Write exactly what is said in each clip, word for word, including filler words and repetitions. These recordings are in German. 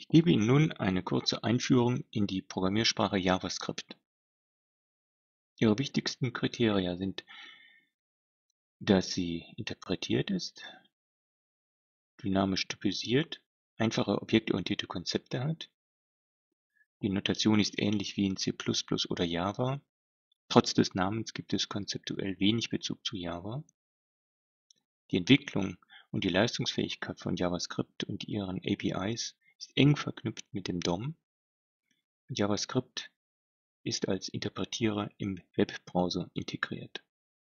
Ich gebe Ihnen nun eine kurze Einführung in die Programmiersprache JavaScript. Ihre wichtigsten Kriterien sind, dass sie interpretiert ist, dynamisch typisiert, einfache objektorientierte Konzepte hat. Die Notation ist ähnlich wie in C plus plus oder Java. Trotz des Namens gibt es konzeptuell wenig Bezug zu Java. Die Entwicklung und die Leistungsfähigkeit von JavaScript und ihren A P Is ist eng verknüpft mit dem D O M. JavaScript ist als Interpretierer im Webbrowser integriert.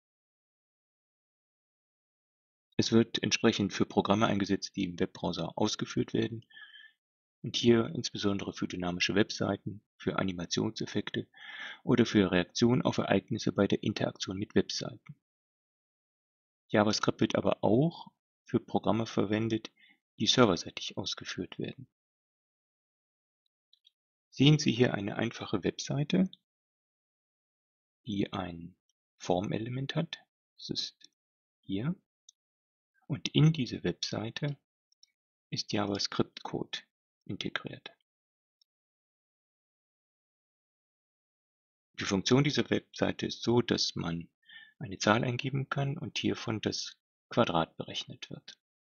Es wird entsprechend für Programme eingesetzt, die im Webbrowser ausgeführt werden und hier insbesondere für dynamische Webseiten, für Animationseffekte oder für Reaktionen auf Ereignisse bei der Interaktion mit Webseiten. JavaScript wird aber auch für Programme verwendet, die serverseitig ausgeführt werden. Sehen Sie hier eine einfache Webseite, die ein Formelement hat. Das ist hier. Und in diese Webseite ist JavaScript-Code integriert. Die Funktion dieser Webseite ist so, dass man eine Zahl eingeben kann und hiervon das Quadrat berechnet wird.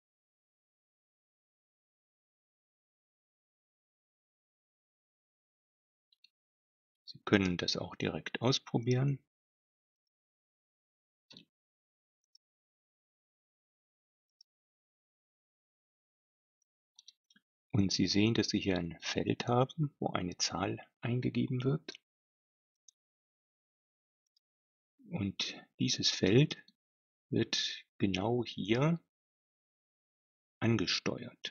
Sie können das auch direkt ausprobieren. Und Sie sehen, dass Sie hier ein Feld haben, wo eine Zahl eingegeben wird. Und dieses Feld wird genau hier angesteuert.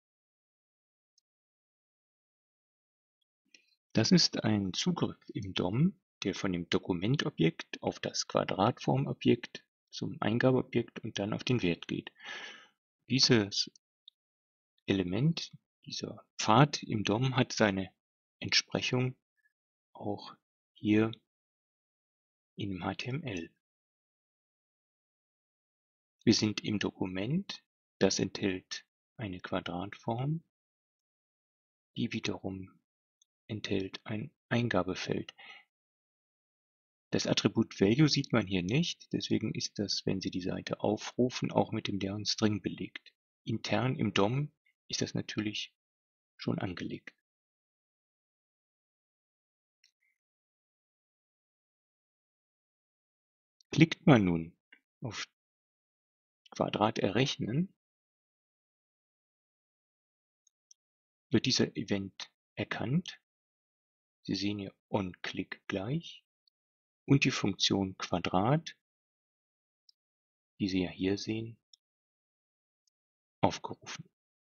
Das ist ein Zugriff im D O M, der von dem Dokumentobjekt auf das Quadratformobjekt zum Eingabeobjekt und dann auf den Wert geht. Dieses Element, dieser Pfad im D O M hat seine Entsprechung auch hier im H T M L. Wir sind im Dokument, das enthält eine Quadratform, die wiederum enthält ein Eingabefeld. Das Attribut Value sieht man hier nicht, deswegen ist das, wenn Sie die Seite aufrufen, auch mit dem leeren String belegt. Intern im D O M ist das natürlich schon angelegt. Klickt man nun auf Quadrat errechnen, wird dieser Event erkannt. Sie sehen hier onClick gleich und die Funktion Quadrat, die Sie ja hier sehen, aufgerufen.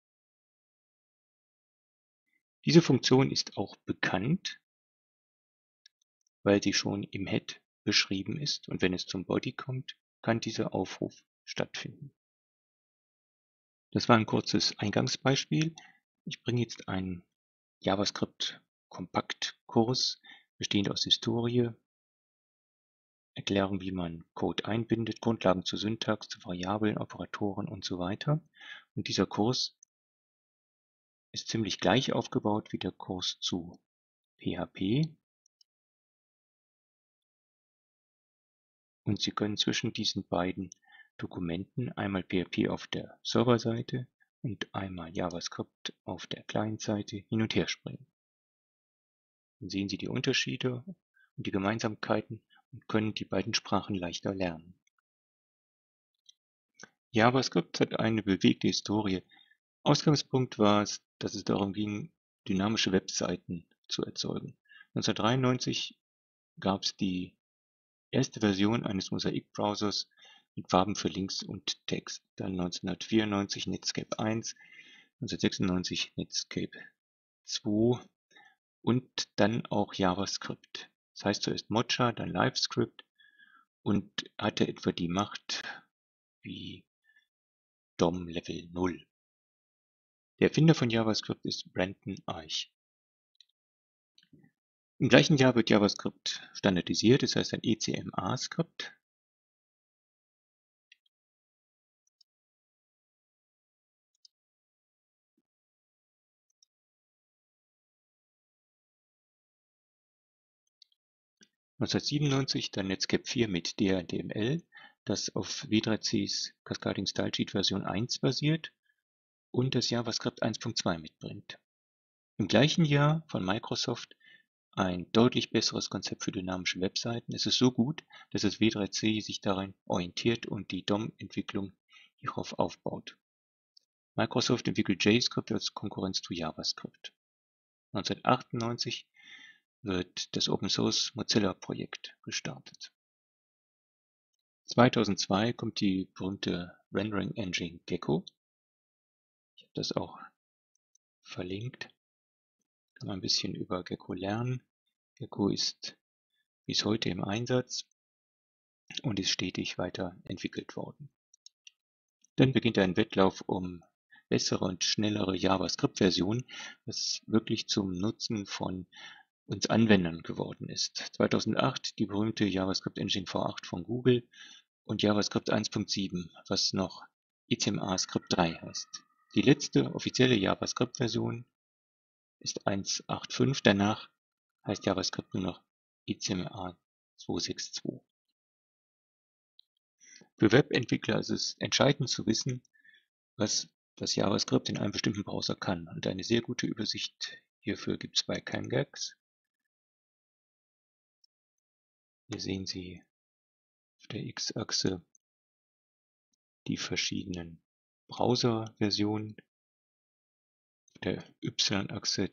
Diese Funktion ist auch bekannt, weil sie schon im Head beschrieben ist und wenn es zum Body kommt, kann dieser Aufruf stattfinden. Das war ein kurzes Eingangsbeispiel. Ich bringe jetzt einen JavaScript-Kompakt-Kurs, bestehend aus Historie, Erklärung, wie man Code einbindet, Grundlagen zur Syntax, zu Variablen, Operatoren und so weiter. Und dieser Kurs ist ziemlich gleich aufgebaut wie der Kurs zu P H P. Und Sie können zwischen diesen beiden Dokumenten einmal P H P auf der Serverseite und einmal JavaScript auf der Client-Seite hin und her springen. Dann sehen Sie die Unterschiede und die Gemeinsamkeiten und können die beiden Sprachen leichter lernen. JavaScript hat eine bewegte Historie. Ausgangspunkt war es, dass es darum ging, dynamische Webseiten zu erzeugen. neunzehnhundertdreiundneunzig gab es die erste Version eines Mosaik-Browsers mit Farben für Links und Text. Dann neunzehnhundertvierundneunzig Netscape eins, neunzehnhundertsechsundneunzig Netscape zwei und dann auch JavaScript. Das heißt zuerst Mocha, dann LiveScript und hatte etwa die Macht wie D O M Level null. Der Erfinder von JavaScript ist Brandon Eich. Im gleichen Jahr wird JavaScript standardisiert, das heißt ein E C M A-Skript. neunzehnhundertsiebenundneunzig dann Netscape vier mit D H T M L, das auf W drei Cs Cascading Style Sheet Version eins basiert und das JavaScript eins Punkt zwei mitbringt. Im gleichen Jahr von Microsoft ein deutlich besseres Konzept für dynamische Webseiten. Es ist so gut, dass das W drei C sich daran orientiert und die D O M-Entwicklung hierauf aufbaut. Microsoft entwickelt JavaScript als Konkurrenz zu JavaScript. neunzehnhundertachtundneunzig wird das Open Source Mozilla Projekt gestartet. zweitausendzwei kommt die berühmte Rendering Engine Gecko. Ich habe das auch verlinkt. Kann man ein bisschen über Gecko lernen. Gecko ist bis heute im Einsatz und ist stetig weiterentwickelt worden. Dann beginnt ein Wettlauf um bessere und schnellere JavaScript-Versionen, was wirklich zum Nutzen von uns Anwendern geworden ist. zweitausendacht die berühmte JavaScript Engine V acht von Google und JavaScript eins Punkt sieben, was noch I C M A Script drei heißt. Die letzte offizielle JavaScript-Version ist eins Punkt acht Punkt fünf, danach heißt JavaScript nur noch I C M A zweihundertzweiundsechzig. Für Webentwickler ist es entscheidend zu wissen, was das JavaScript in einem bestimmten Browser kann. Und eine sehr gute Übersicht hierfür gibt es bei CamGags. Hier sehen Sie auf der X-Achse die verschiedenen Browser-Versionen, auf der Y-Achse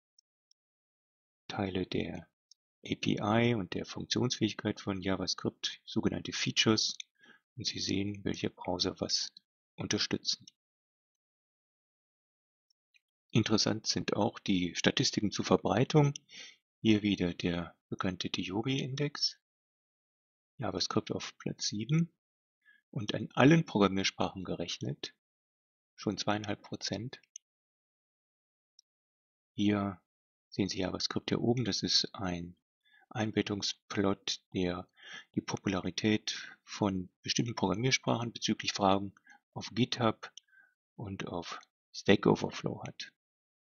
Teile der A P I und der Funktionsfähigkeit von JavaScript, sogenannte Features, und Sie sehen, welche Browser was unterstützen. Interessant sind auch die Statistiken zur Verbreitung. Hier wieder der bekannte Theory-Index, JavaScript auf Platz sieben und an allen Programmiersprachen gerechnet schon zweieinhalb Prozent. Hier sehen Sie JavaScript hier oben, das ist ein Einbettungsplot, der die Popularität von bestimmten Programmiersprachen bezüglich Fragen auf GitHub und auf Stack Overflow hat.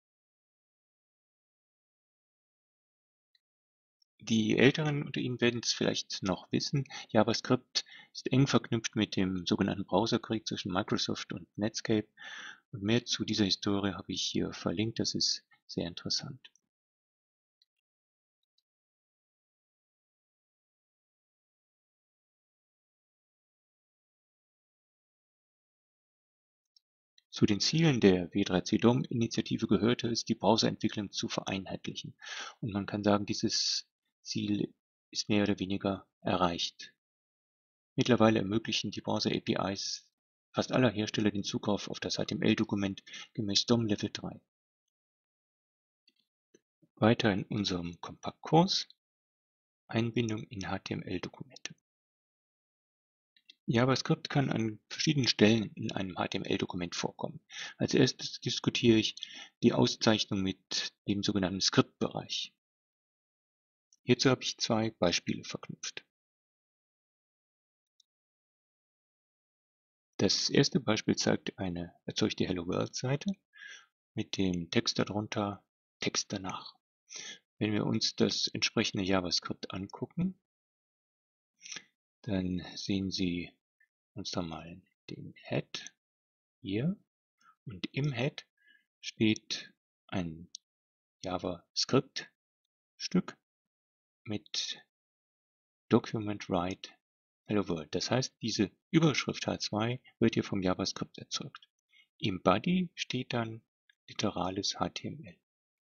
Die Älteren unter Ihnen werden es vielleicht noch wissen, JavaScript ist eng verknüpft mit dem sogenannten Browserkrieg zwischen Microsoft und Netscape. Und mehr zu dieser Historie habe ich hier verlinkt, das ist sehr interessant. Zu den Zielen der W drei C D O M-Initiative gehörte es, die Browserentwicklung zu vereinheitlichen. Und man kann sagen, dieses Ziel ist mehr oder weniger erreicht. Mittlerweile ermöglichen die Browser-A P Is fast aller Hersteller den Zugriff auf das H T M L-Dokument gemäß D O M Level drei. Weiter in unserem Kompaktkurs Einbindung in H T M L-Dokumente. JavaScript kann an verschiedenen Stellen in einem H T M L-Dokument vorkommen. Als erstes diskutiere ich die Auszeichnung mit dem sogenannten Skriptbereich. Hierzu habe ich zwei Beispiele verknüpft. Das erste Beispiel zeigt eine erzeugte Hello World-Seite mit dem Text darunter, Text danach. Wenn wir uns das entsprechende JavaScript angucken, dann sehen Sie uns da mal den Head hier und im Head steht ein JavaScript-Stück mit Document Write Hello World. Das heißt, diese Überschrift H zwei wird hier vom JavaScript erzeugt. Im Body steht dann literales H T M L.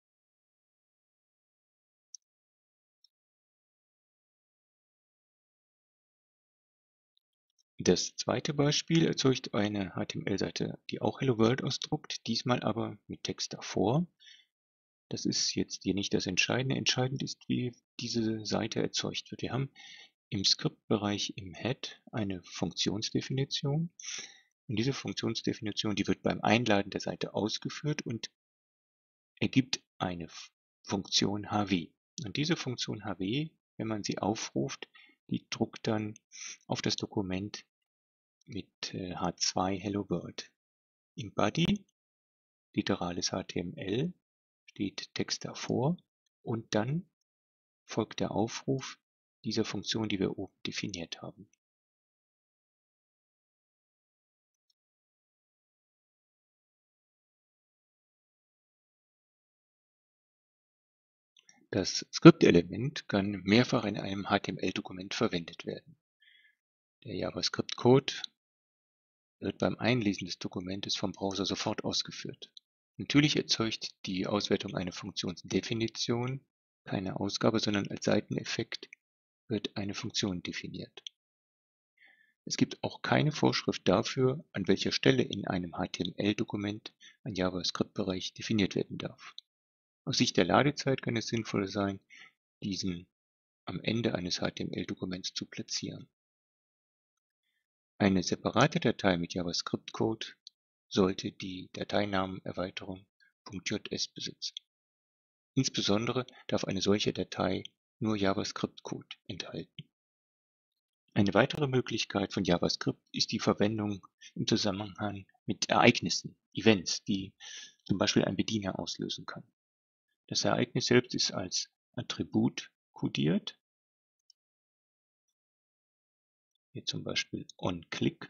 Das zweite Beispiel erzeugt eine H T M L-Seite, die auch Hello World ausdruckt, diesmal aber mit Text davor. Das ist jetzt hier nicht das Entscheidende. Entscheidend ist, wie diese Seite erzeugt wird. Wir haben im Skriptbereich im Head eine Funktionsdefinition. Und diese Funktionsdefinition, die wird beim Einladen der Seite ausgeführt und ergibt eine Funktion H W. Und diese Funktion H W, wenn man sie aufruft, die druckt dann auf das Dokument mit H zwei Hello World. Im Body, literales H T M L, steht Text davor und dann folgt der Aufruf dieser Funktion, die wir oben definiert haben. Das Skriptelement kann mehrfach in einem H T M L-Dokument verwendet werden. Der JavaScript-Code wird beim Einlesen des Dokumentes vom Browser sofort ausgeführt. Natürlich erzeugt die Auswertung eine Funktionsdefinition, keine Ausgabe, sondern als Seiteneffekt wird eine Funktion definiert. Es gibt auch keine Vorschrift dafür, an welcher Stelle in einem H T M L-Dokument ein JavaScript-Bereich definiert werden darf. Aus Sicht der Ladezeit kann es sinnvoll sein, diesen am Ende eines H T M L-Dokuments zu platzieren. Eine separate Datei mit JavaScript-Code sollte die Dateinamenerweiterung .js besitzen. Insbesondere darf eine solche Datei nur JavaScript-Code enthalten. Eine weitere Möglichkeit von JavaScript ist die Verwendung im Zusammenhang mit Ereignissen, Events, die zum Beispiel ein Bediener auslösen kann. Das Ereignis selbst ist als Attribut kodiert, hier zum Beispiel onClick,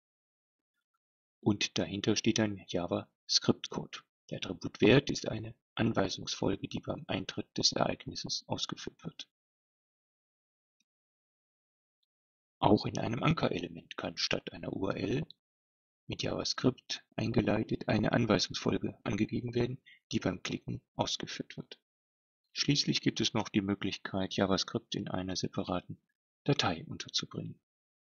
und dahinter steht ein JavaScript-Code. Der Attributwert ist eine Anweisungsfolge, die beim Eintritt des Ereignisses ausgeführt wird. Auch in einem Ankerelement kann statt einer U R L mit JavaScript eingeleitet eine Anweisungsfolge angegeben werden, die beim Klicken ausgeführt wird. Schließlich gibt es noch die Möglichkeit, JavaScript in einer separaten Datei unterzubringen.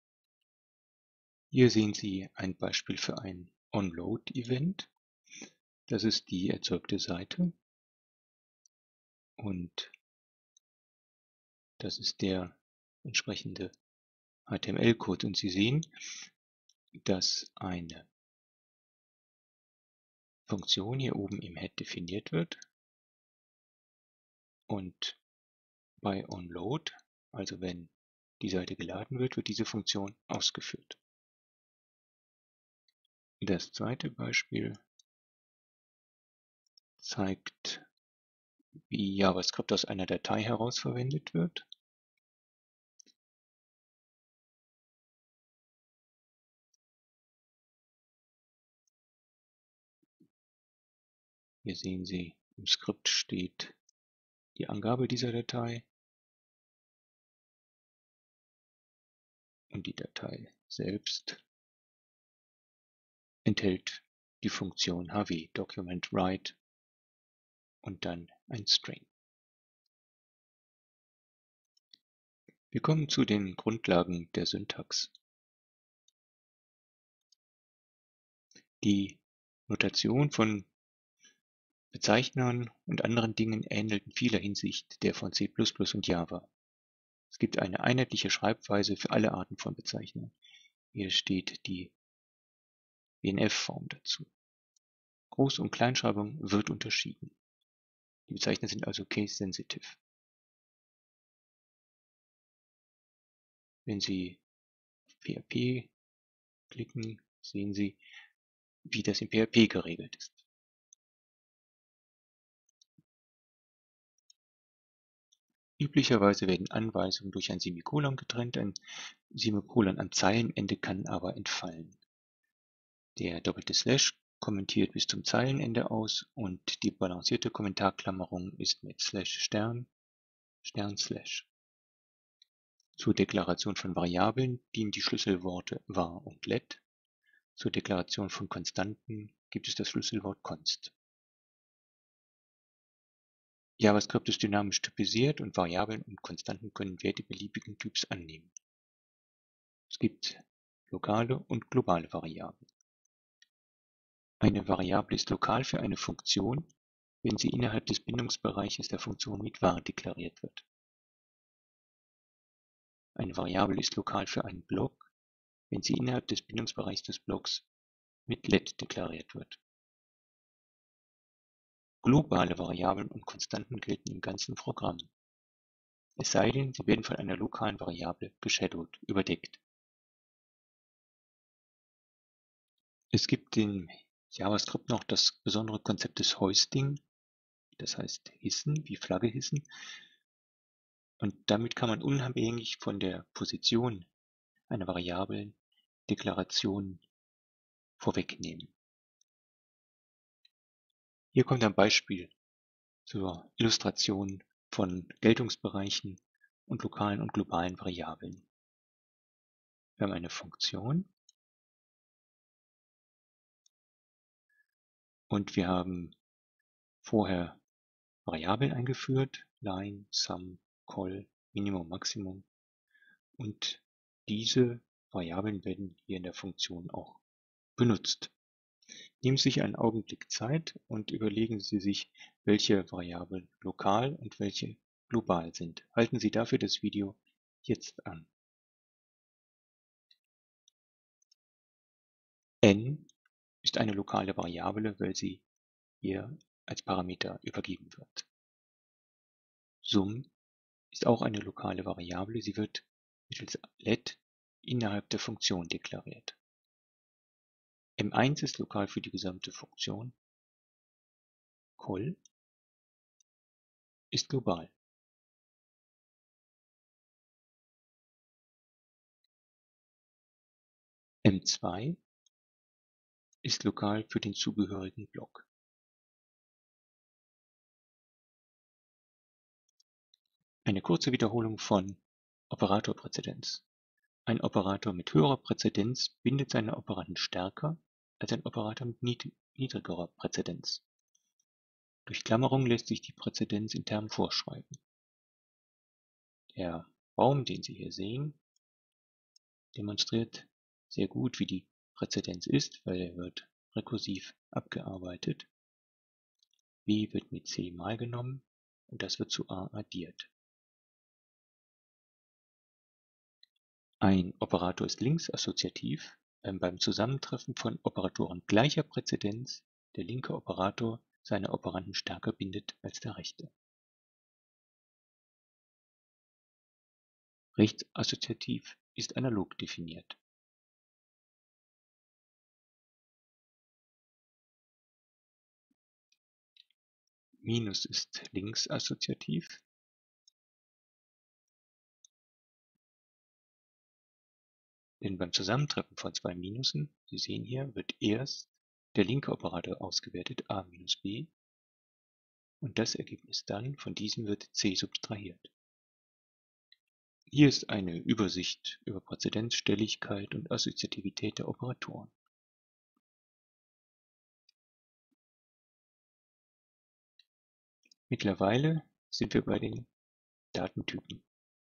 Hier sehen Sie ein Beispiel für ein onLoad-Event. Das ist die erzeugte Seite und das ist der entsprechende H T M L-Code. Und Sie sehen, dass eine Funktion hier oben im Head definiert wird und bei onLoad, also wenn die Seite geladen wird, wird diese Funktion ausgeführt. Das zweite Beispiel zeigt, wie JavaScript aus einer Datei heraus verwendet wird. Hier sehen Sie, im Skript steht die Angabe dieser Datei und die Datei selbst enthält die Funktion H W, Document Write, und dann ein String. Wir kommen zu den Grundlagen der Syntax. Die Notation von Bezeichnern und anderen Dingen ähnelt in vieler Hinsicht der von C plus plus und Java. Es gibt eine einheitliche Schreibweise für alle Arten von Bezeichnern. Hier steht die W N F-Form dazu. Groß- und Kleinschreibung wird unterschieden. Die Bezeichner sind also case-sensitive. Wenn Sie auf P H P klicken, sehen Sie, wie das in P H P geregelt ist. Üblicherweise werden Anweisungen durch ein Semikolon getrennt, ein Semikolon am Zeilenende kann aber entfallen. Der doppelte Slash kommentiert bis zum Zeilenende aus und die balancierte Kommentarklammerung ist mit Slash Stern, Stern Slash. Zur Deklaration von Variablen dienen die Schlüsselworte var und let. Zur Deklaration von Konstanten gibt es das Schlüsselwort const. JavaScript ist dynamisch typisiert und Variablen und Konstanten können Werte beliebigen Typs annehmen. Es gibt lokale und globale Variablen. Eine Variable ist lokal für eine Funktion, wenn sie innerhalb des Bindungsbereiches der Funktion mit var deklariert wird. Eine Variable ist lokal für einen Block, wenn sie innerhalb des Bindungsbereichs des Blocks mit let deklariert wird. Globale Variablen und Konstanten gelten im ganzen Programm. Es sei denn, sie werden von einer lokalen Variable geshadowed, überdeckt. Es gibt in JavaScript noch das besondere Konzept des Hoisting, das heißt hissen, wie Flagge hissen. Und damit kann man unabhängig von der Position einer Variablen Deklarationen vorwegnehmen. Hier kommt ein Beispiel zur Illustration von Geltungsbereichen und lokalen und globalen Variablen. Wir haben eine Funktion und wir haben vorher Variablen eingeführt, line, sum, call, Minimum, Maximum, und diese Variablen werden hier in der Funktion auch benutzt. Nehmen Sie sich einen Augenblick Zeit und überlegen Sie sich, welche Variablen lokal und welche global sind. Halten Sie dafür das Video jetzt an. N ist eine lokale Variable, weil sie hier als Parameter übergeben wird. Sum ist auch eine lokale Variable, sie wird mittels let innerhalb der Funktion deklariert. M eins ist lokal für die gesamte Funktion. Call ist global. M zwei ist lokal für den zugehörigen Block. Eine kurze Wiederholung von Operatorpräzedenz. Ein Operator mit höherer Präzedenz bindet seine Operanden stärker als ein Operator mit niedrigerer Präzedenz. Durch Klammerung lässt sich die Präzedenz in Termen vorschreiben. Der Baum, den Sie hier sehen, demonstriert sehr gut, wie die Präzedenz ist, weil er wird rekursiv abgearbeitet. B wird mit C mal genommen und das wird zu A addiert. Ein Operator ist linksassoziativ, wenn beim Zusammentreffen von Operatoren gleicher Präzedenz der linke Operator seine Operanden stärker bindet als der rechte. Rechtsassoziativ ist analog definiert. Minus ist linksassoziativ. Denn beim Zusammentreffen von zwei Minusen, Sie sehen hier, wird erst der linke Operator ausgewertet, a minus b, und das Ergebnis dann, von diesem wird c subtrahiert. Hier ist eine Übersicht über Präzedenz, Stelligkeit und Assoziativität der Operatoren. Mittlerweile sind wir bei den Datentypen.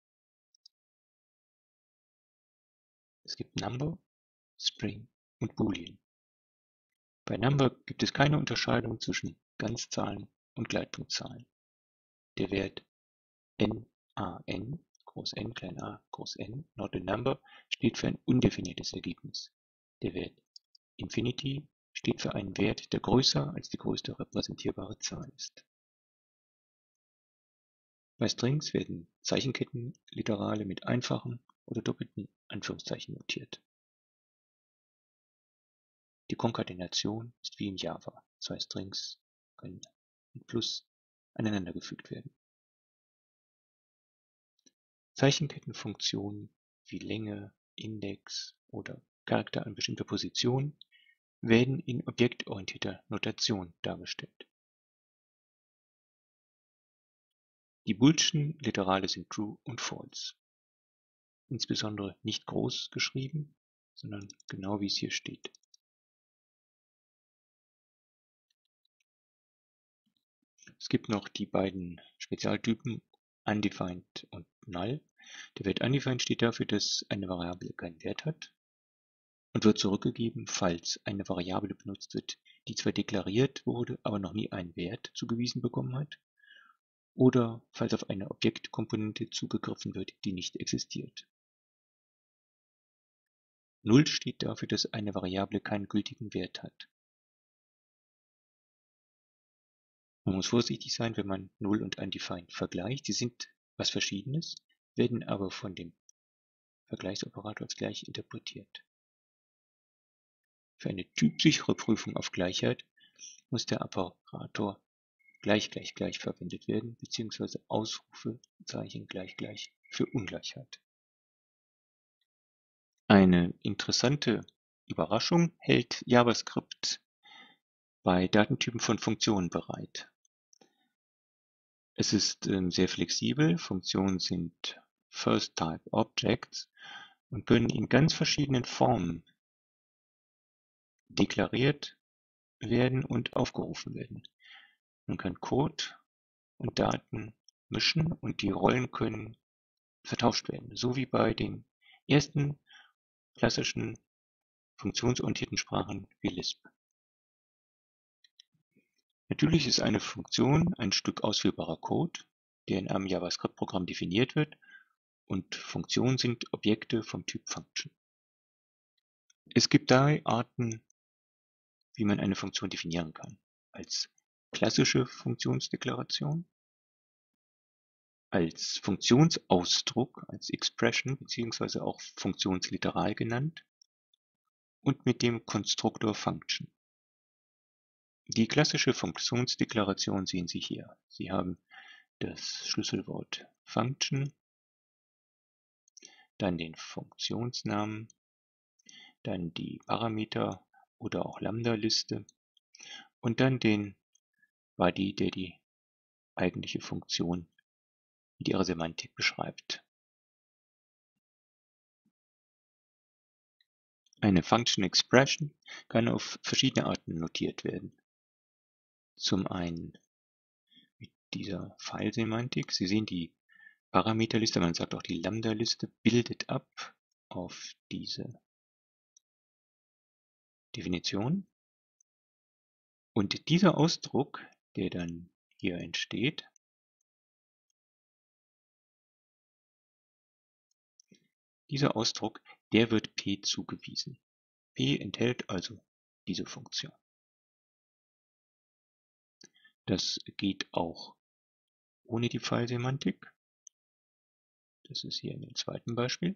Es gibt Number, String und Boolean. Bei Number gibt es keine Unterscheidung zwischen Ganzzahlen und Gleitpunktzahlen. Der Wert nan, groß N, klein a, groß N, not a number, steht für ein undefiniertes Ergebnis. Der Wert Infinity steht für einen Wert, der größer als die größte repräsentierbare Zahl ist. Bei Strings werden Zeichenkettenliterale mit einfachen oder doppelten Anführungszeichen notiert. Die Konkatenation ist wie in Java. Zwei Strings können mit Plus aneinandergefügt werden. Zeichenkettenfunktionen wie Länge, Index oder Charakter an bestimmter Position werden in objektorientierter Notation dargestellt. Die boolschen Literale sind True und False. Insbesondere nicht groß geschrieben, sondern genau wie es hier steht. Es gibt noch die beiden Spezialtypen Undefined und Null. Der Wert Undefined steht dafür, dass eine Variable keinen Wert hat und wird zurückgegeben, falls eine Variable benutzt wird, die zwar deklariert wurde, aber noch nie einen Wert zugewiesen bekommen hat, oder falls auf eine Objektkomponente zugegriffen wird, die nicht existiert. Null steht dafür, dass eine Variable keinen gültigen Wert hat. Man muss vorsichtig sein, wenn man Null und Undefined vergleicht. Sie sind was Verschiedenes, werden aber von dem Vergleichsoperator als gleich interpretiert. Für eine typsichere Prüfung auf Gleichheit muss der Operator gleich, gleich, gleich verwendet werden, beziehungsweise Ausrufezeichen gleich, gleich für Ungleichheit. Eine interessante Überraschung hält JavaScript bei Datentypen von Funktionen bereit. Es ist ähm, sehr flexibel. Funktionen sind First-Type-Objects und können in ganz verschiedenen Formen deklariert werden und aufgerufen werden. Man kann Code und Daten mischen und die Rollen können vertauscht werden, so wie bei den ersten klassischen funktionsorientierten Sprachen wie Lisp. Natürlich ist eine Funktion ein Stück ausführbarer Code, der in einem JavaScript-Programm definiert wird, und Funktionen sind Objekte vom Typ Function. Es gibt drei Arten, wie man eine Funktion definieren kann. Als klassische Funktionsdeklaration, als Funktionsausdruck, als Expression bzw. auch funktionsliteral genannt, und mit dem Konstruktor Function. Die klassische Funktionsdeklaration sehen Sie hier. Sie haben das Schlüsselwort Function, dann den Funktionsnamen, dann die Parameter oder auch Lambda-Liste und dann den Body, der die eigentliche Funktion mit ihrer Semantik beschreibt. Eine Function Expression kann auf verschiedene Arten notiert werden. Zum einen mit dieser File-Semantik. Sie sehen die Parameterliste, man sagt auch die Lambda-Liste, bildet ab auf diese Definition. Und dieser Ausdruck, der dann hier entsteht, dieser Ausdruck, der wird P zugewiesen. P enthält also diese Funktion. Das geht auch ohne die File-Semantik. Das ist hier in dem zweiten Beispiel.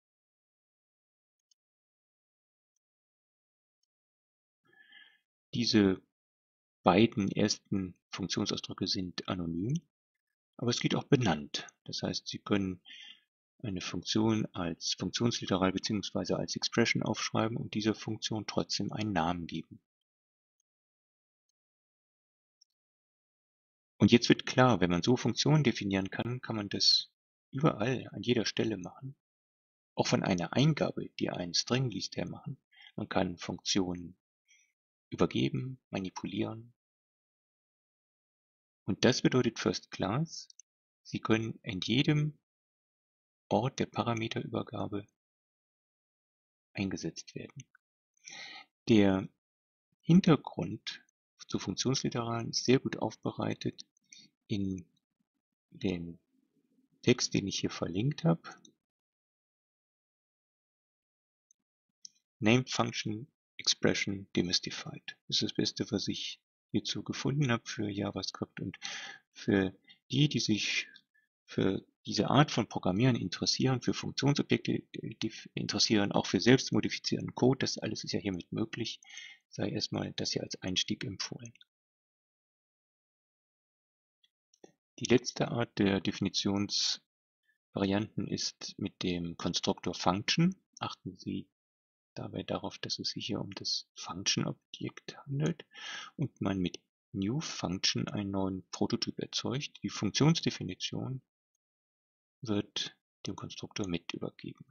Diese beiden ersten Funktionsausdrücke sind anonym, aber es geht auch benannt. Das heißt, Sie können eine Funktion als Funktionsliteral bzw. als Expression aufschreiben und dieser Funktion trotzdem einen Namen geben. Und jetzt wird klar, wenn man so Funktionen definieren kann, kann man das überall an jeder Stelle machen. Auch von einer Eingabe, die einen String liest, her machen. Man kann Funktionen übergeben, manipulieren. Und das bedeutet First Class. Sie können in jedem Ort der Parameterübergabe eingesetzt werden. Der Hintergrund zu Funktionsliteralen ist sehr gut aufbereitet in dem Text, den ich hier verlinkt habe. Named Function Expression Demystified. Das ist das Beste, was ich hierzu gefunden habe für JavaScript und für die, die sich für diese Art von Programmieren interessieren, für Funktionsobjekte interessieren, auch für selbstmodifizierenden Code. Das alles ist ja hiermit möglich. Sei erstmal das hier als Einstieg empfohlen. Die letzte Art der Definitionsvarianten ist mit dem Konstruktor Function. Achten Sie dabei darauf, dass es sich hier um das Function-Objekt handelt und man mit New Function einen neuen Prototyp erzeugt. Die Funktionsdefinition wird dem Konstruktor mit übergeben.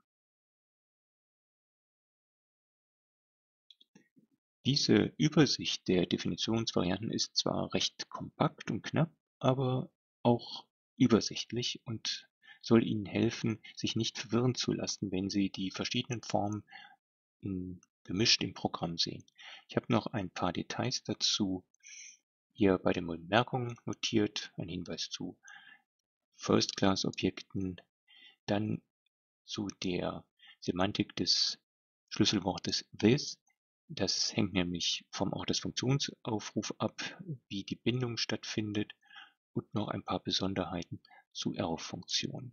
Diese Übersicht der Definitionsvarianten ist zwar recht kompakt und knapp, aber auch übersichtlich und soll Ihnen helfen, sich nicht verwirren zu lassen, wenn Sie die verschiedenen Formen in, gemischt im Programm sehen. Ich habe noch ein paar Details dazu hier bei den Bemerkungen notiert, ein Hinweis zu First-Class-Objekten, dann zu der Semantik des Schlüsselwortes this. Das hängt nämlich vom Ort des Funktionsaufrufs ab, wie die Bindung stattfindet und noch ein paar Besonderheiten zu Arrow-Funktionen.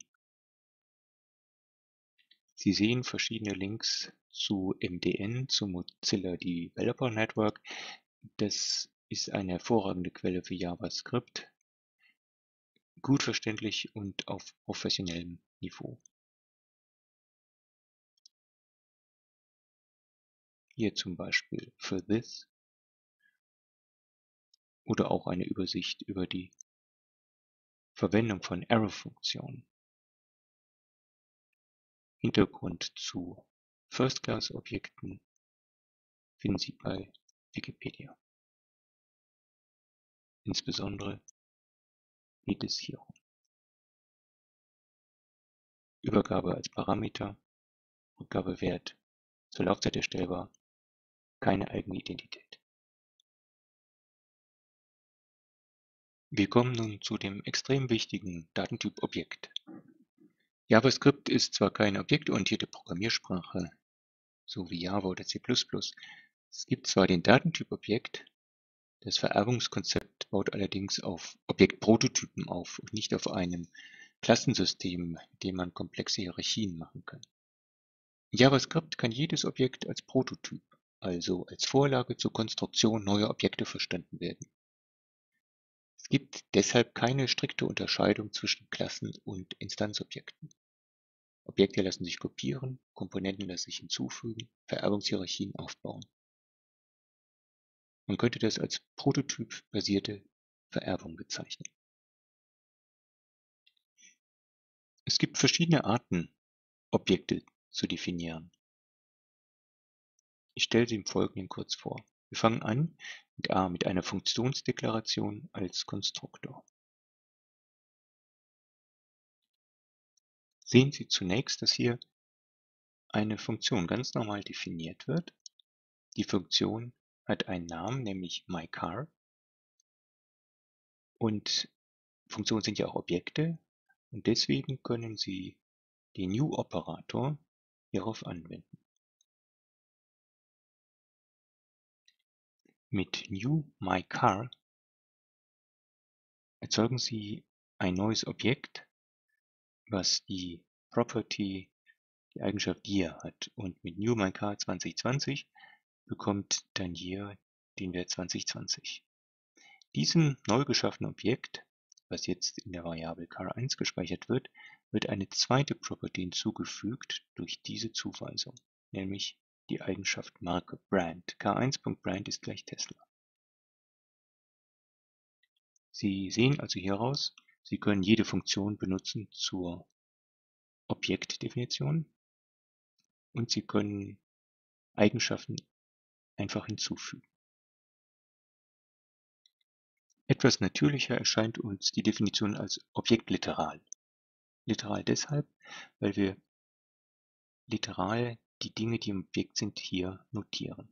Sie sehen verschiedene Links zu M D N, zu Mozilla Developer Network. Das ist eine hervorragende Quelle für JavaScript, gut verständlich und auf professionellem Niveau. Hier zum Beispiel für this oder auch eine Übersicht über die Verwendung von Arrow-Funktionen. Hintergrund zu First-Class-Objekten finden Sie bei Wikipedia. Insbesondere geht es hier um Übergabe als Parameter, Rückgabewert, zur Laufzeit erstellbar, keine eigene Identität. Wir kommen nun zu dem extrem wichtigen Datentyp Objekt. JavaScript ist zwar keine objektorientierte Programmiersprache, so wie Java oder C plus plus. Es gibt zwar den Datentyp Objekt, das Vererbungskonzept baut allerdings auf Objektprototypen auf und nicht auf einem Klassensystem, mit dem man komplexe Hierarchien machen kann. In JavaScript kann jedes Objekt als Prototyp, also als Vorlage zur Konstruktion neuer Objekte verstanden werden. Es gibt deshalb keine strikte Unterscheidung zwischen Klassen und Instanzobjekten. Objekte lassen sich kopieren, Komponenten lassen sich hinzufügen, Vererbungshierarchien aufbauen. Man könnte das als prototypbasierte Vererbung bezeichnen. Es gibt verschiedene Arten, Objekte zu definieren. Ich stelle sie im Folgenden kurz vor. Wir fangen an mit A, mit einer Funktionsdeklaration als Konstruktor. Sehen Sie zunächst, dass hier eine Funktion ganz normal definiert wird. Die Funktion hat einen Namen, nämlich myCar. Und Funktionen sind ja auch Objekte und deswegen können Sie den New-Operator hierauf anwenden. Mit New myCar erzeugen Sie ein neues Objekt, was die Property, die Eigenschaft Year hat. Und mit New myCar zwanzig zwanzig bekommt dann Year den Wert zwanzig zwanzig. Diesem neu geschaffenen Objekt, was jetzt in der Variable car eins gespeichert wird, wird eine zweite Property hinzugefügt durch diese Zuweisung, nämlich die Eigenschaft Marke Brand. car eins.brand ist gleich Tesla. Sie sehen also hieraus, Sie können jede Funktion benutzen zur Objektdefinition und Sie können Eigenschaften einfach hinzufügen. Etwas natürlicher erscheint uns die Definition als Objekt literal. Literal deshalb, weil wir literal die Dinge, die im Objekt sind, hier notieren.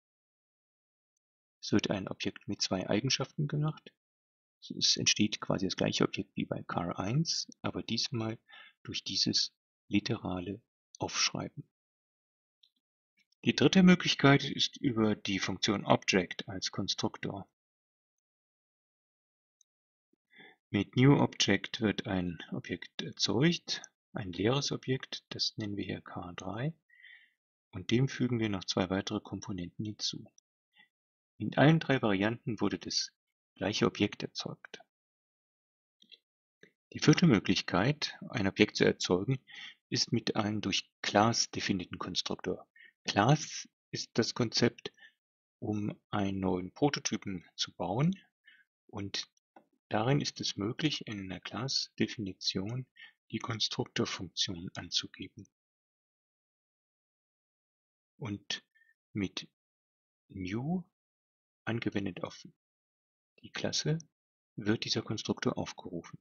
Es wird ein Objekt mit zwei Eigenschaften gemacht. Es entsteht quasi das gleiche Objekt wie bei car eins, aber diesmal durch dieses literale Aufschreiben. Die dritte Möglichkeit ist über die Funktion Object als Konstruktor. Mit NewObject wird ein Objekt erzeugt, ein leeres Objekt, das nennen wir hier car drei, und dem fügen wir noch zwei weitere Komponenten hinzu. In allen drei Varianten wurde das gleiche Objekt erzeugt. Die vierte Möglichkeit, ein Objekt zu erzeugen, ist mit einem durch Class definierten Konstruktor. Class ist das Konzept, um einen neuen Prototypen zu bauen, und darin ist es möglich, in einer Class-Definition die Konstruktorfunktion anzugeben. Und mit New, angewendet auf die Klasse, wird dieser Konstruktor aufgerufen.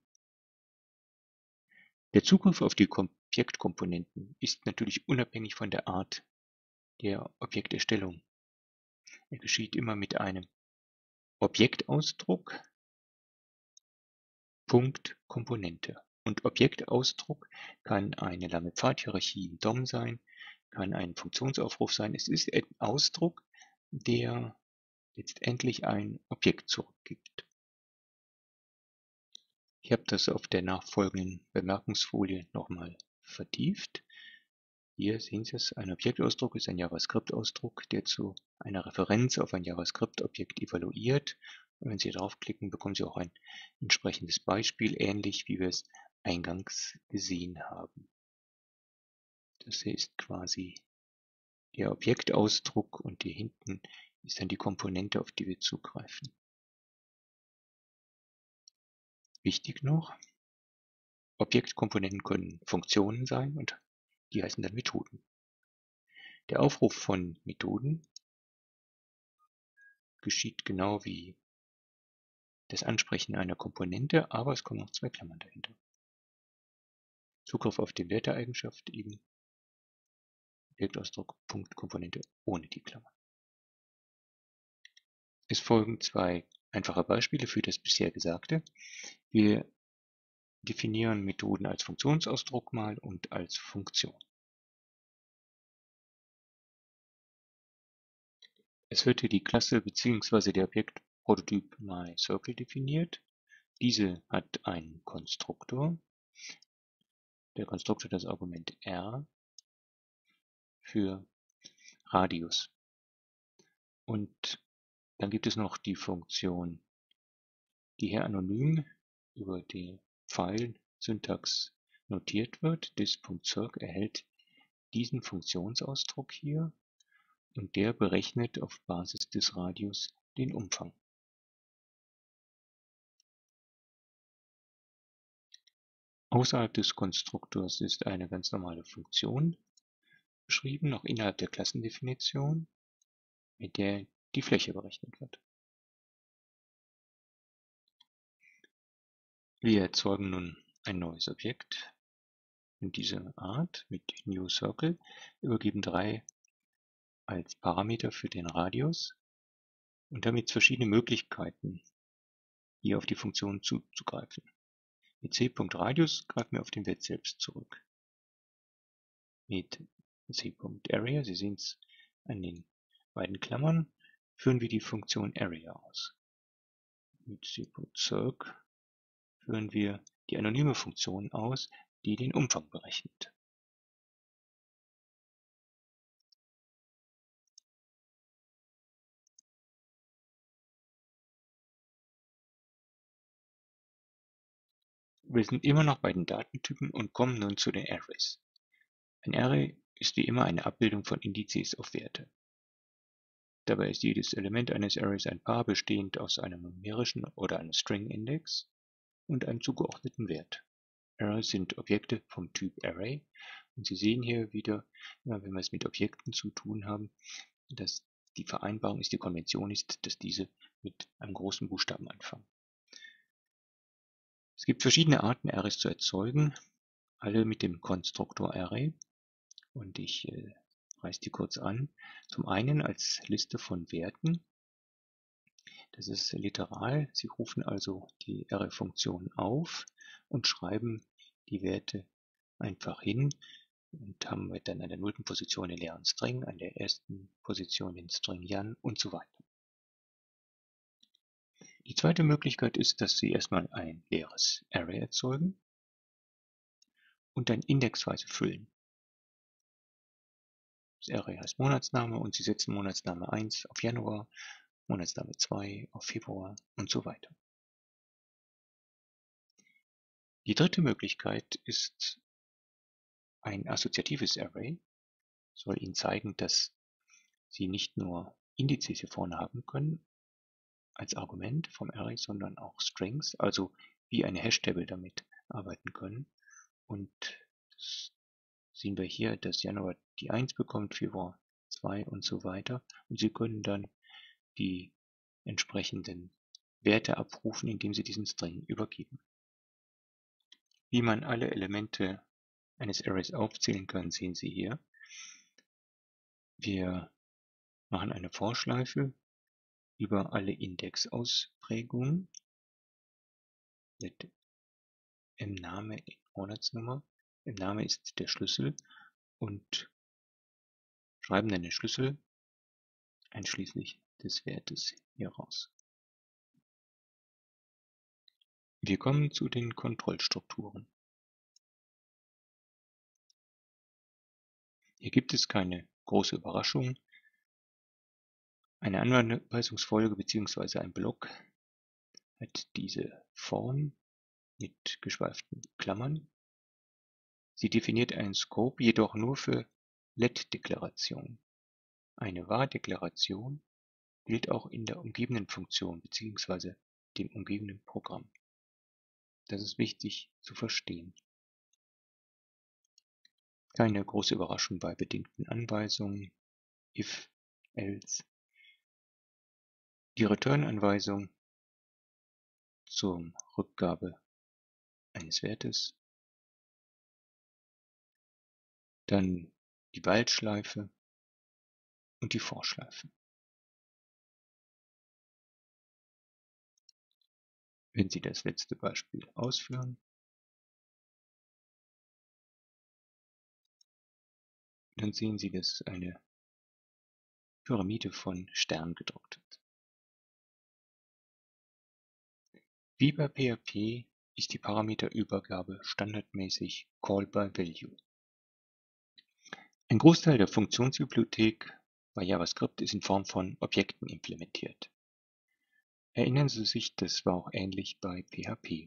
Der Zugriff auf die Objektkomponenten ist natürlich unabhängig von der Art der Objekterstellung. Er geschieht immer mit einem Objektausdruck Punkt Komponente. Und Objektausdruck kann eine lange Pfadhierarchie in D O M sein, kann ein Funktionsaufruf sein. Es ist ein Ausdruck, der letztendlich ein Objekt zurückgibt. Ich habe das auf der nachfolgenden Bemerkungsfolie nochmal vertieft. Hier sehen Sie es, ein Objektausdruck ist ein JavaScript-Ausdruck, der zu einer Referenz auf ein JavaScript-Objekt evaluiert. Und wenn Sie draufklicken, bekommen Sie auch ein entsprechendes Beispiel, ähnlich wie wir es eingangs gesehen haben. Das hier ist quasi der Objektausdruck und hier hinten ist dann die Komponente, auf die wir zugreifen. Wichtig noch, Objektkomponenten können Funktionen sein und die heißen dann Methoden. Der Aufruf von Methoden geschieht genau wie das Ansprechen einer Komponente, aber es kommen noch zwei Klammern dahinter. Zugriff auf die Werteeigenschaft eben Objektausdruck Punkt Komponente ohne die Klammern. Es folgen zwei einfache Beispiele für das bisher Gesagte. Wir definieren Methoden als Funktionsausdruck mal und als Funktion. Es wird hier die Klasse bzw. der Objektprototyp MyCircle definiert. Diese hat einen Konstruktor. Der Konstruktor hat das Argument R für Radius. Und dann gibt es noch die Funktion, die hier anonym über die File-Syntax notiert wird. Dis.circ erhält diesen Funktionsausdruck hier und der berechnet auf Basis des Radius den Umfang. Außerhalb des Konstruktors ist eine ganz normale Funktion beschrieben, noch innerhalb der Klassendefinition, mit der die Fläche berechnet wird. Wir erzeugen nun ein neues Objekt in dieser Art mit NewCircle, übergeben drei als Parameter für den Radius und damit verschiedene Möglichkeiten, hier auf die Funktion zuzugreifen. Mit c.radius greifen wir auf den Wert selbst zurück. Mit c.area, Sie sehen es an den beiden Klammern, führen wir die Funktion Area aus. Mit c.circ führen wir die anonyme Funktion aus, die den Umfang berechnet. Wir sind immer noch bei den Datentypen und kommen nun zu den Arrays. Ein Array ist wie immer eine Abbildung von Indizes auf Werte. Dabei ist jedes Element eines Arrays ein Paar bestehend aus einem numerischen oder einem String-Index und einem zugeordneten Wert. Arrays sind Objekte vom Typ Array und Sie sehen hier wieder, ja, wenn wir es mit Objekten zu tun haben, dass die Vereinbarung ist, die Konvention ist, dass diese mit einem großen Buchstaben anfangen. Es gibt verschiedene Arten, Arrays zu erzeugen, alle mit dem Konstruktor Array und ich äh, reiße die kurz an. Zum einen als Liste von Werten. Das ist literal. Sie rufen also die Array-Funktion auf und schreiben die Werte einfach hin und haben dann an der nullten Position den leeren String, an der ersten Position den String Jan und so weiter. Die zweite Möglichkeit ist, dass Sie erstmal ein leeres Array erzeugen und dann indexweise füllen. Das Array heißt Monatsname und Sie setzen Monatsname eins auf Januar, Monatsname zwei auf Februar und so weiter. Die dritte Möglichkeit ist ein assoziatives Array. Soll Ihnen zeigen, dass Sie nicht nur Indizes hier vorne haben können als Argument vom Array, sondern auch Strings, also wie eine Hash-Table damit arbeiten können. Und das sehen wir hier, dass Januar die eins bekommt, Februar zwei und so weiter. Und Sie können dann die entsprechenden Werte abrufen, indem Sie diesen String übergeben. Wie man alle Elemente eines Arrays aufzählen kann, sehen Sie hier. Wir machen eine Vorschleife über alle Indexausprägungen mit im Name in Monatsnummer. Im Name ist der Schlüssel und schreiben dann den Schlüssel einschließlich des Wertes hier raus. Wir kommen zu den Kontrollstrukturen. Hier gibt es keine große Überraschung. Eine Anweisungsfolge bzw. ein Block hat diese Form mit geschweiften Klammern. Sie definiert einen Scope jedoch nur für Let-Deklarationen. Eine Var-Deklaration gilt auch in der umgebenden Funktion bzw. dem umgebenden Programm. Das ist wichtig zu verstehen. Keine große Überraschung bei bedingten Anweisungen, if, else. Die Return-Anweisung zur Rückgabe eines Wertes. Dann die While-Schleife und die For-Schleife. Wenn Sie das letzte Beispiel ausführen, dann sehen Sie, dass eine Pyramide von Sternen gedruckt wird. Wie bei P H P ist die Parameterübergabe standardmäßig Call by Value. Ein Großteil der Funktionsbibliothek bei JavaScript ist in Form von Objekten implementiert. Erinnern Sie sich, das war auch ähnlich bei P H P.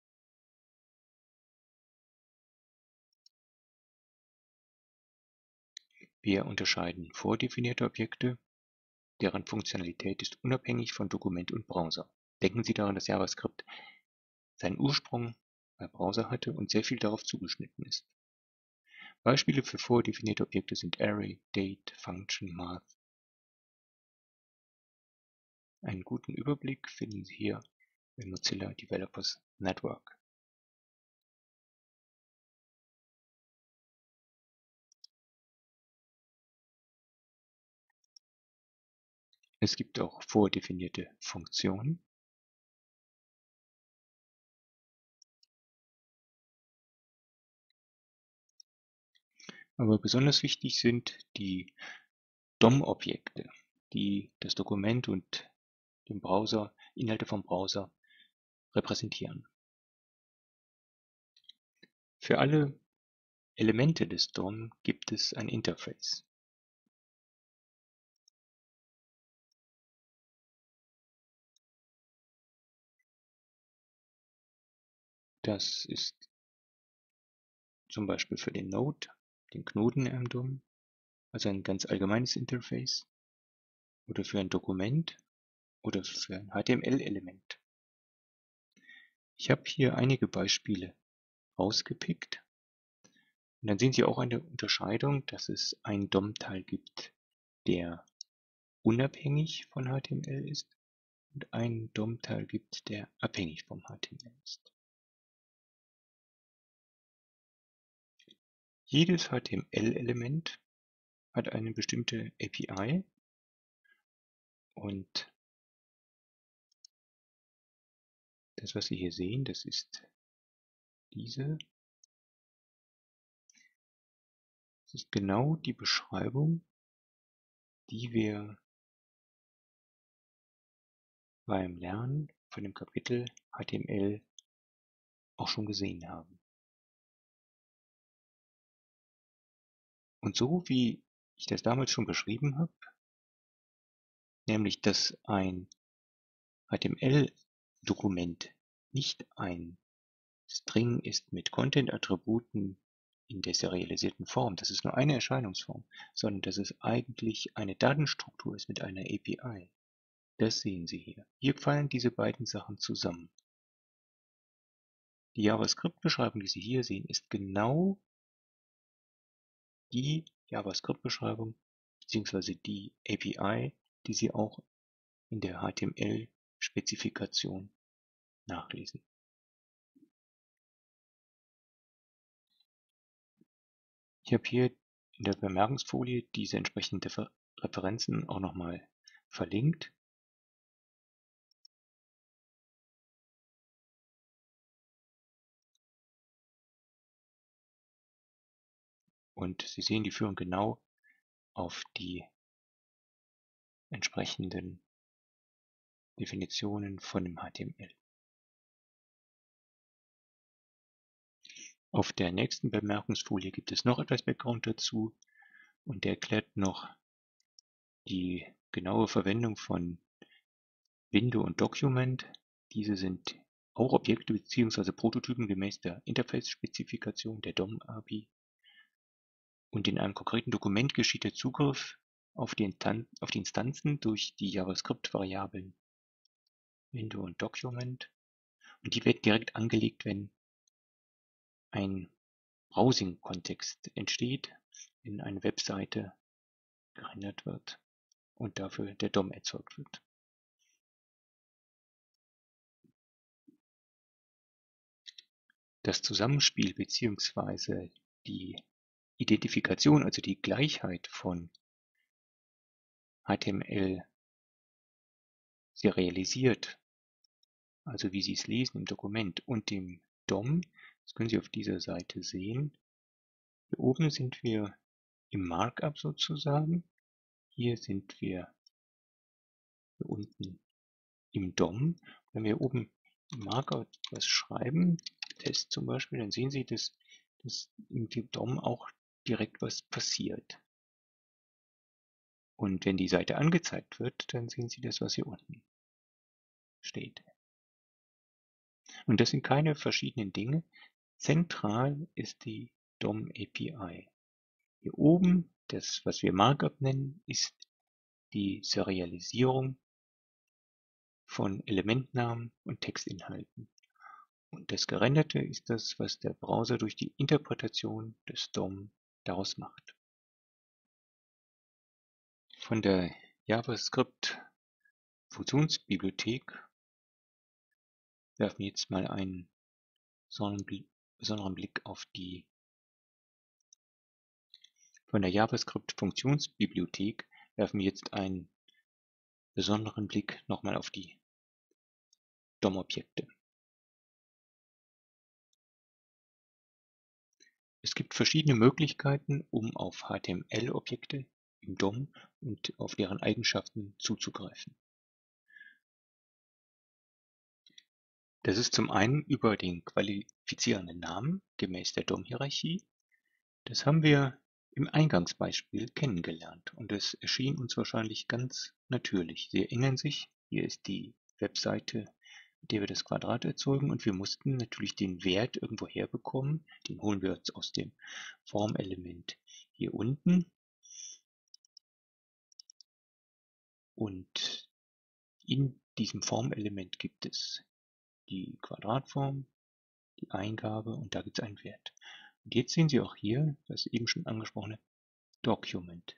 Wir unterscheiden vordefinierte Objekte, deren Funktionalität ist unabhängig von Dokument und Browser. Denken Sie daran, dass JavaScript seinen Ursprung bei Browser hatte und sehr viel darauf zugeschnitten ist. Beispiele für vordefinierte Objekte sind Array, Date, Function, Math. Einen guten Überblick finden Sie hier im Mozilla Developers Network. Es gibt auch vordefinierte Funktionen. Aber besonders wichtig sind die D O M-Objekte, die das Dokument und den Browser, Inhalte vom Browser repräsentieren. Für alle Elemente des D O M gibt es ein Interface. Das ist zum Beispiel für den Node, den Knoten im D O M, also ein ganz allgemeines Interface, oder für ein Dokument oder für ein H T M L-Element. Ich habe hier einige Beispiele rausgepickt. Und dann sehen Sie auch eine Unterscheidung, dass es einen D O M-Teil gibt, der unabhängig von H T M L ist und einen D O M-Teil gibt, der abhängig vom H T M L ist. Jedes H T M L-Element hat eine bestimmte A P I und das, was Sie hier sehen, das ist diese. Das ist genau die Beschreibung, die wir beim Lernen von dem Kapitel H T M L auch schon gesehen haben. Und so wie ich das damals schon beschrieben habe, nämlich dass ein H T M L-Dokument nicht ein String ist mit Content-Attributen in der serialisierten Form, das ist nur eine Erscheinungsform, sondern dass es eigentlich eine Datenstruktur ist mit einer A P I. Das sehen Sie hier. Hier fallen diese beiden Sachen zusammen. Die JavaScript-Beschreibung, die Sie hier sehen, ist genau die JavaScript-Beschreibung bzw. die A P I, die Sie auch in der H T M L-Spezifikation nachlesen. Ich habe hier in der Bemerkungsfolie diese entsprechenden Referenzen auch nochmal verlinkt. Und Sie sehen, die führen genau auf die entsprechenden Definitionen von dem H T M L. Auf der nächsten Bemerkungsfolie gibt es noch etwas Background dazu. und der erklärt noch die genaue Verwendung von Window und Document. Diese sind auch Objekte bzw. Prototypen gemäß der Interface-Spezifikation der D O M-A P I. Und in einem konkreten Dokument geschieht der Zugriff auf die, auf die Instanzen durch die JavaScript-Variablen Window und Document. Und die werden direkt angelegt, wenn ein Browsing-Kontext entsteht, wenn eine Webseite gerendert wird und dafür der D O M erzeugt wird. Das Zusammenspiel bzw. die Identifikation, also die Gleichheit von H T M L serialisiert, also wie Sie es lesen im Dokument, und dem D O M, das können Sie auf dieser Seite sehen. Hier oben sind wir im Markup sozusagen. Hier sind wir hier unten im D O M. Wenn wir oben im Markup was schreiben, Test zum Beispiel, dann sehen Sie, dass, dass im D O M auch direkt was passiert. Und wenn die Seite angezeigt wird, dann sehen Sie das, was hier unten steht. Und das sind keine verschiedenen Dinge. Zentral ist die D O M A P I. Hier oben, das, was wir Markup nennen, ist die Serialisierung von Elementnamen und Textinhalten. Und das Gerenderte ist das, was der Browser durch die Interpretation des D O M daraus macht. Von der JavaScript-Funktionsbibliothek werfen wir jetzt mal einen besonderen Blick auf die Von der JavaScript-Funktionsbibliothek werfen wir jetzt einen besonderen Blick nochmal auf die D O M-Objekte. Es gibt verschiedene Möglichkeiten, um auf H T M L-Objekte im D O M und auf deren Eigenschaften zuzugreifen. Das ist zum einen über den qualifizierenden Namen gemäß der D O M-Hierarchie. Das haben wir im Eingangsbeispiel kennengelernt und es erschien uns wahrscheinlich ganz natürlich. Sie erinnern sich, hier ist die Webseite, mit der wir das Quadrat erzeugen, und wir mussten natürlich den Wert irgendwo herbekommen. Den holen wir jetzt aus dem Formelement hier unten. Und in diesem Formelement gibt es die Quadratform, die Eingabe, und da gibt es einen Wert. Und jetzt sehen Sie auch hier das eben schon angesprochene Document.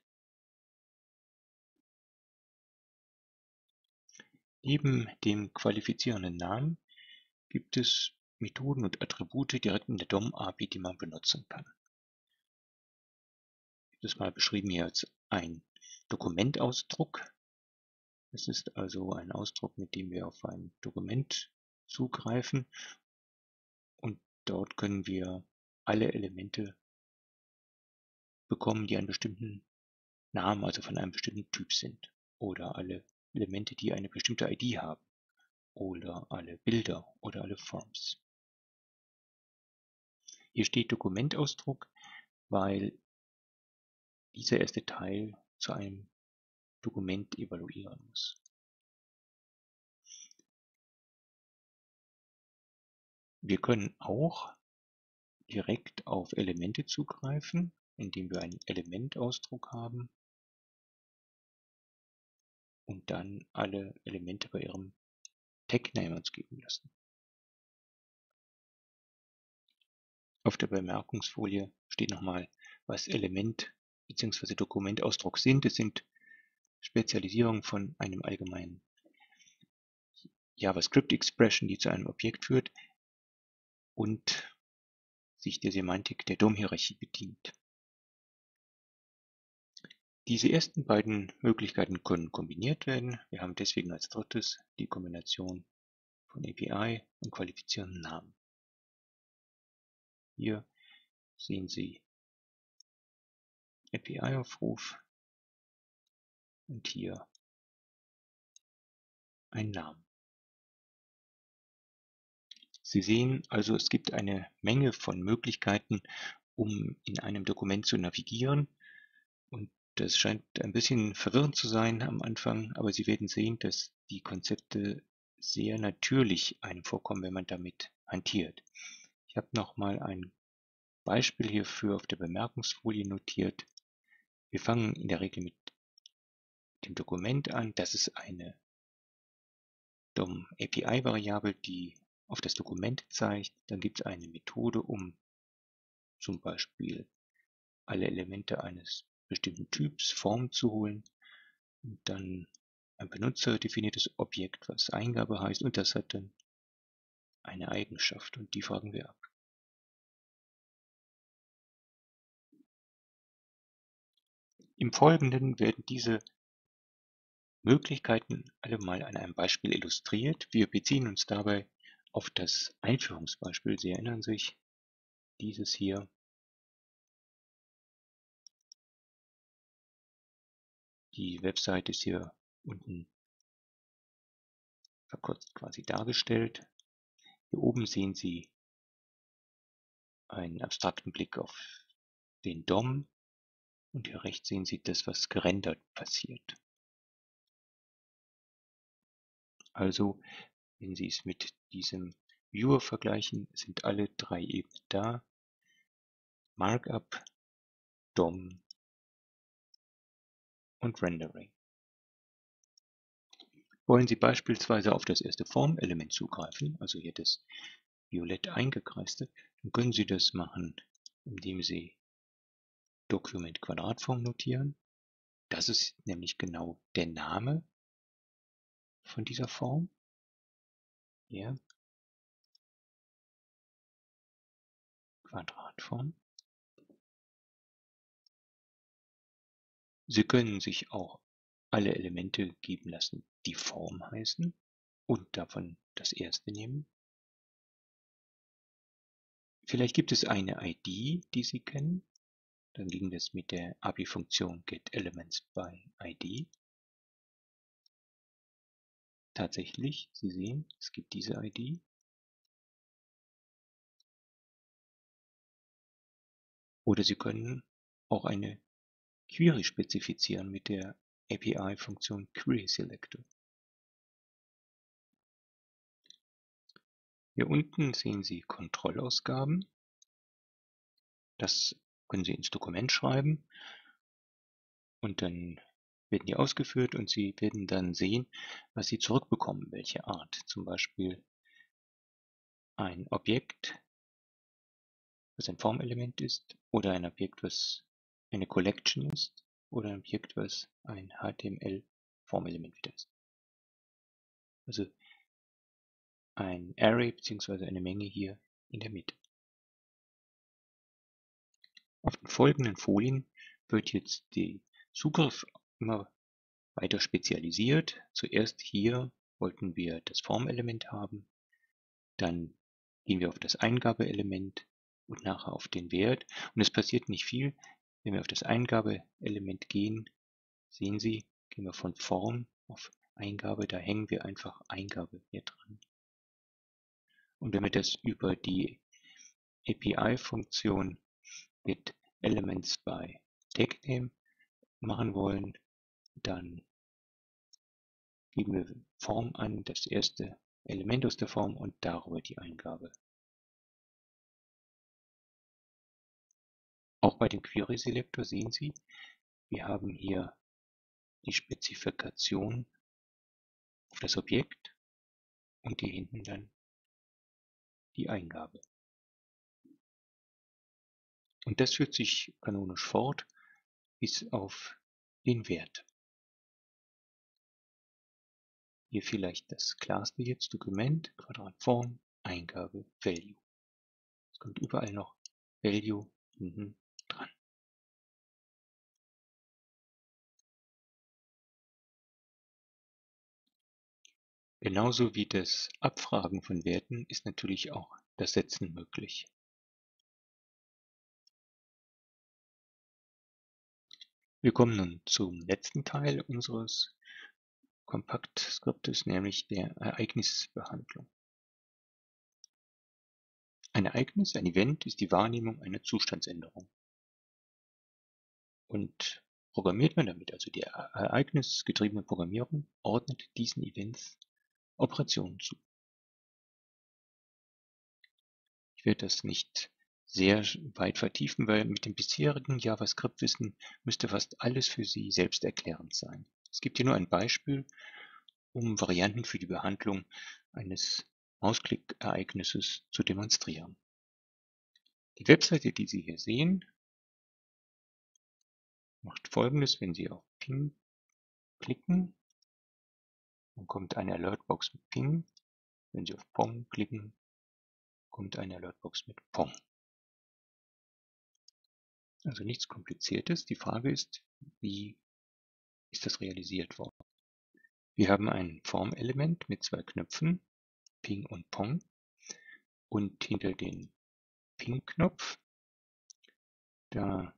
Neben dem qualifizierenden Namen gibt es Methoden und Attribute direkt in der D O M-A P I, die man benutzen kann. Das ist mal beschrieben hier als ein Dokumentausdruck. Das ist also ein Ausdruck, mit dem wir auf ein Dokument zugreifen, und dort können wir alle Elemente bekommen, die einen bestimmten Namen, also von einem bestimmten Typ sind, oder alle Elemente, die eine bestimmte I D haben, oder alle Bilder oder alle Forms. Hier steht Dokumentausdruck, weil dieser erste Teil zu einem Dokument evaluieren muss. Wir können auch direkt auf Elemente zugreifen, indem wir einen Elementausdruck haben und dann alle Elemente bei ihrem Tag-Name uns geben lassen. Auf der Bemerkungsfolie steht nochmal, was Element bzw. Dokumentausdruck sind. Es sind Spezialisierungen von einem allgemeinen JavaScript-Expression, die zu einem Objekt führt und sich der Semantik der D O M-Hierarchie bedient. Diese ersten beiden Möglichkeiten können kombiniert werden. Wir haben deswegen als drittes die Kombination von A P I und qualifizierenden Namen. Hier sehen Sie A P I-Aufruf und hier einen Namen. Sie sehen also, es gibt eine Menge von Möglichkeiten, um in einem Dokument zu navigieren, und Das scheint ein bisschen verwirrend zu sein am Anfang, aber Sie werden sehen, dass die Konzepte sehr natürlich einem vorkommen, wenn man damit hantiert. Ich habe noch mal ein Beispiel hierfür auf der Bemerkungsfolie notiert. Wir fangen in der Regel mit dem Dokument an. Das ist eine D O M-A P I-Variable, die auf das Dokument zeigt. Dann gibt es eine Methode, um zum Beispiel alle Elemente eines bestimmten Typs, Form zu holen. Und dann ein benutzerdefiniertes Objekt, was Eingabe heißt, und das hat dann eine Eigenschaft und die fragen wir ab. Im Folgenden werden diese Möglichkeiten alle mal an einem Beispiel illustriert. Wir beziehen uns dabei auf das Einführungsbeispiel. Sie erinnern sich, dieses hier. Die Website ist hier unten verkürzt quasi dargestellt. Hier oben sehen Sie einen abstrakten Blick auf den D O M und hier rechts sehen Sie das, was gerendert passiert. Also, wenn Sie es mit diesem Viewer vergleichen, sind alle drei Ebenen da. Markup, D O M und Rendering. Wollen Sie beispielsweise auf das erste Formelement zugreifen, also hier das violett eingekreiste, dann können Sie das machen, indem Sie Document Quadratform notieren. Das ist nämlich genau der Name von dieser Form. Hier, Quadratform. Sie können sich auch alle Elemente geben lassen, die Form heißen und davon das erste nehmen. Vielleicht gibt es eine I D, die Sie kennen. Dann ging das mit der A P I-Funktion getElementsById. Tatsächlich, Sie sehen, es gibt diese I D. Oder Sie können auch eine Query spezifizieren mit der A P I-Funktion querySelector. Hier unten sehen Sie Kontrollausgaben. Das können Sie ins Dokument schreiben und dann werden die ausgeführt und Sie werden dann sehen, was Sie zurückbekommen, welche Art. Zum Beispiel ein Objekt, was ein Formelement ist, oder ein Objekt, was eine Collection ist, oder ein Objekt, was ein H T M L-Formelement wieder ist. Also ein Array bzw. eine Menge hier in der Mitte. Auf den folgenden Folien wird jetzt der Zugriff immer weiter spezialisiert. Zuerst hier wollten wir das Formelement haben, dann gehen wir auf das Eingabeelement und nachher auf den Wert. Und es passiert nicht viel. Wenn wir auf das Eingabeelement gehen, sehen Sie, gehen wir von Form auf Eingabe, da hängen wir einfach Eingabe hier dran. Und wenn wir das über die A P I-Funktion mit Elements by TagName machen wollen, dann geben wir Form an, das erste Element aus der Form und darüber die Eingabe. Auch bei dem Query Selector sehen Sie, wir haben hier die Spezifikation auf das Objekt und hier hinten dann die Eingabe. Und das führt sich kanonisch fort bis auf den Wert. Hier vielleicht das klarste jetzt, Dokument, Quadratform, Eingabe, Value. Es kommt überall noch Value hinten dran. Genauso wie das Abfragen von Werten ist natürlich auch das Setzen möglich. Wir kommen nun zum letzten Teil unseres Kompaktskriptes, nämlich der Ereignisbehandlung. Ein Ereignis, ein Event, ist die Wahrnehmung einer Zustandsänderung. Und programmiert man damit, also die ereignisgetriebene Programmierung ordnet diesen Events Operationen zu. Ich werde das nicht sehr weit vertiefen, weil mit dem bisherigen JavaScript-Wissen müsste fast alles für Sie selbsterklärend sein. Es gibt hier nur ein Beispiel, um Varianten für die Behandlung eines Mausklick-Ereignisses zu demonstrieren. Die Webseite, die Sie hier sehen, macht Folgendes: Wenn Sie auf Ping klicken, dann kommt eine Alertbox mit Ping. Wenn Sie auf Pong klicken, kommt eine Alertbox mit Pong. Also nichts Kompliziertes. Die Frage ist, wie ist das realisiert worden? Wir haben ein Formelement mit zwei Knöpfen, Ping und Pong. Und hinter den Ping-Knopf, da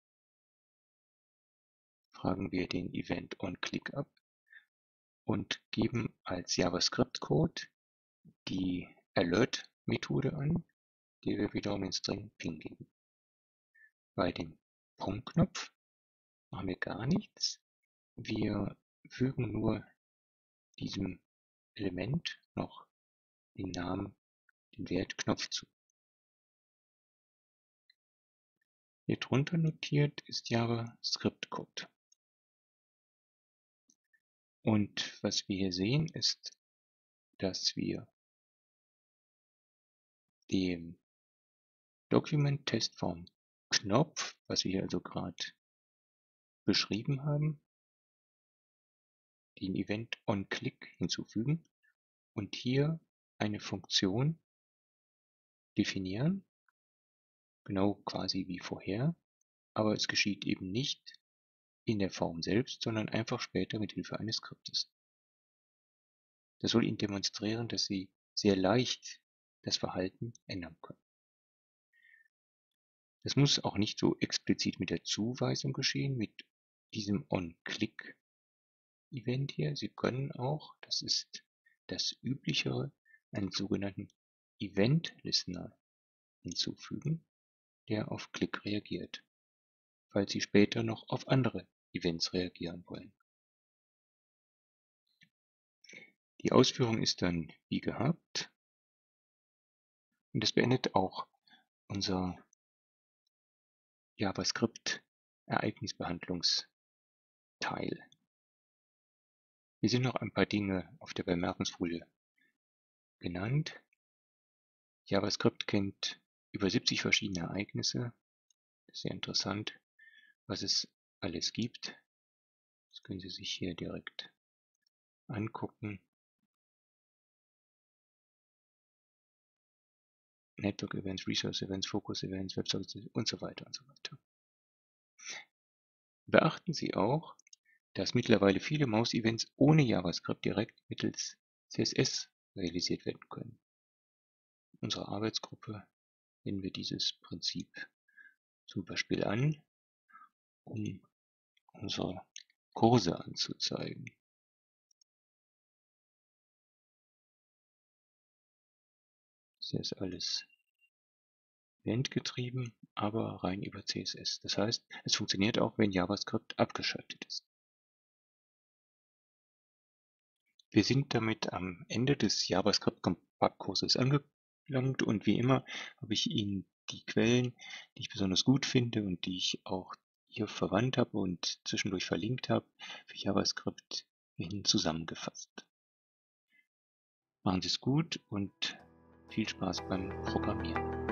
fragen wir den Event onClick ab und geben als JavaScript-Code die Alert-Methode an, die wir wiederum den String Ping geben. Bei dem Pong-Knopf machen wir gar nichts. Wir fügen nur diesem Element noch den Namen, den Wert Knopf zu. Hier drunter notiert ist JavaScript-Code. Und was wir hier sehen, ist, dass wir dem Document-Testform Knopf, was wir hier also gerade beschrieben haben, den Event onClick hinzufügen und hier eine Funktion definieren, genau quasi wie vorher, aber es geschieht eben nicht in der Form selbst, sondern einfach später mit Hilfe eines Skriptes. Das soll Ihnen demonstrieren, dass Sie sehr leicht das Verhalten ändern können. Das muss auch nicht so explizit mit der Zuweisung geschehen, mit diesem onClick-Event hier. Sie können auch, das ist das Üblichere, einen sogenannten Event-Listener hinzufügen, der auf Klick reagiert, falls Sie später noch auf andere Events reagieren wollen. Die Ausführung ist dann wie gehabt und das beendet auch unser JavaScript-Ereignisbehandlungsteil. Hier sind noch ein paar Dinge auf der Bemerkungsfolie genannt. JavaScript kennt über siebzig verschiedene Ereignisse. Das ist sehr interessant, was es alles gibt. Das können Sie sich hier direkt angucken. Network Events, Resource Events, Focus Events, Web Services und so weiter und so weiter. Beachten Sie auch, dass mittlerweile viele Maus-Events ohne JavaScript direkt mittels C S S realisiert werden können. In unserer Arbeitsgruppe wenden wir dieses Prinzip zum Beispiel an, um unsere Kurse anzuzeigen. Das ist alles eventgetrieben, aber rein über C S S. Das heißt, es funktioniert auch, wenn JavaScript abgeschaltet ist. Wir sind damit am Ende des JavaScript-Kompaktkurses angelangt und wie immer habe ich Ihnen die Quellen, die ich besonders gut finde und die ich auch hier verwandt habe und zwischendurch verlinkt habe, für JavaScript hin zusammengefasst. Machen Sie es gut und viel Spaß beim Programmieren.